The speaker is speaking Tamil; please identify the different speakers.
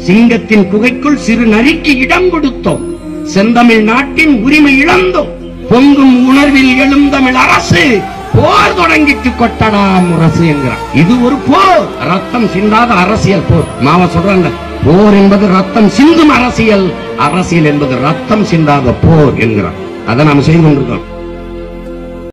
Speaker 1: சிங்கத்தின் குகைக்குள் சிறு நரிக்கு இடம் கொடுத்தோம். செந்தமிழ் நாட்டின் உரிமை இழந்தோம். பொங்கும் உணர்வில் எழும் தமிழ் அரசு போர் தொடங்கிட்டு கொட்டடா முரசு என்கிறார். இது ஒரு போர், ரத்தம் சிந்தாத அரசியல் போர். மாவ சொல்றாங்க, போர் என்பது ரத்தம் சிந்தும் அரசியல், அரசியல் என்பது ரத்தம் சிந்தாத போர் என்கிறார். அதை நாம செய்து கொண்டிருக்கோம்.